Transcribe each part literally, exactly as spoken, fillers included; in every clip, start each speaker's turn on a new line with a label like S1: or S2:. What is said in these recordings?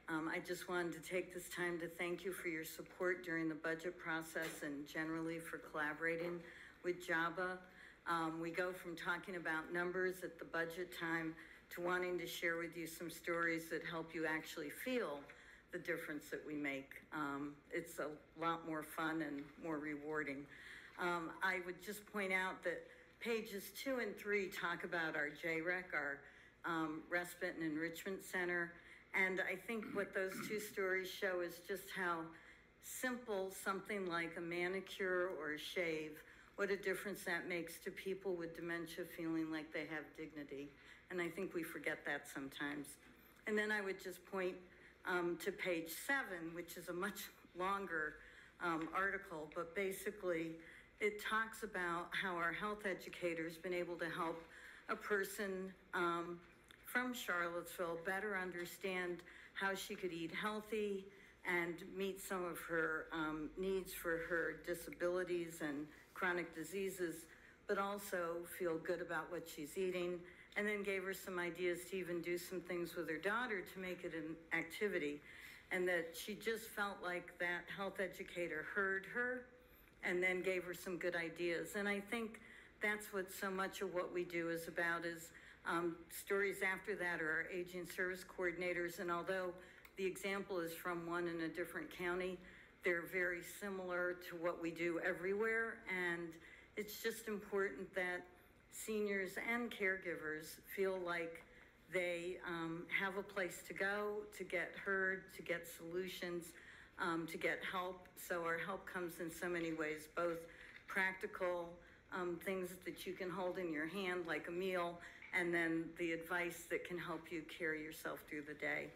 S1: Um, I just wanted to take this time to thank you for your support during the budget process and generally for collaborating with JABA. Um, we go from talking about numbers at the budget time to wanting to share with you some stories that help you actually feel the difference that we make. Um, it's a lot more fun and more rewarding. Um, I would just point out that pages two and three talk about our J R E C, our um, Respite and Enrichment Center. And I think what those two stories show is just how simple something like a manicure or a shave, what a difference that makes to people with dementia feeling like they have dignity. And I think we forget that sometimes. And then I would just point um, to page seven, which is a much longer um, article, but basically it talks about how our health educators been able to help a person um, from Charlottesville better understand how she could eat healthy and meet some of her um, needs for her disabilities and chronic diseases, but also feel good about what she's eating, and then gave her some ideas to even do some things with her daughter to make it an activity. And that she just felt like that health educator heard her and then gave her some good ideas. And I think that's what so much of what we do is about, is um, stories after that are our aging service coordinators. And although the example is from one in a different county, they're very similar to what we do everywhere. And it's just important that seniors and caregivers feel like they um, have a place to go, to get heard, to get solutions, um, to get help. So our help comes in so many ways, both practical um, things that you can hold in your hand, like a meal, and then the advice that can help you carry yourself through the day.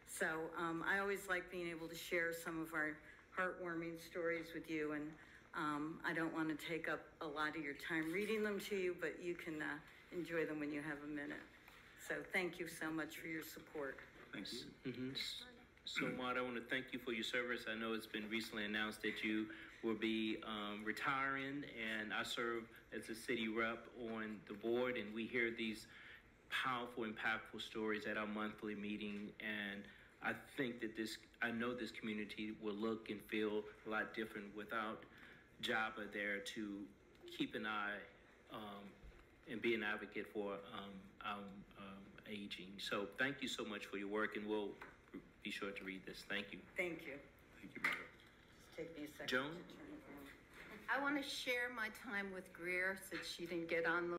S1: So um, I always like being able to share some of our heartwarming stories with you, and um, I don't want to take up a lot of your time reading them to you, but you can uh, enjoy them when you have a minute. So thank you so much for your support.
S2: Thanks.
S3: Mm-hmm. So, Marta, I want to thank you for your service. I know it's been recently announced that you will be um, retiring, and I serve as a city rep on the board, and we hear these powerful, impactful stories at our monthly meeting, and I think that this, I know this community will look and feel a lot different without JABA there to keep an eye um, and be an advocate for um, our um, aging. So thank you so much for your work, and we'll be sure to read this. Thank you.
S1: Thank you.
S2: Thank you, Marta.
S1: Just take me a second
S3: Joan?
S1: to turn it around.
S4: I want to share my time with Greer, since she didn't get on the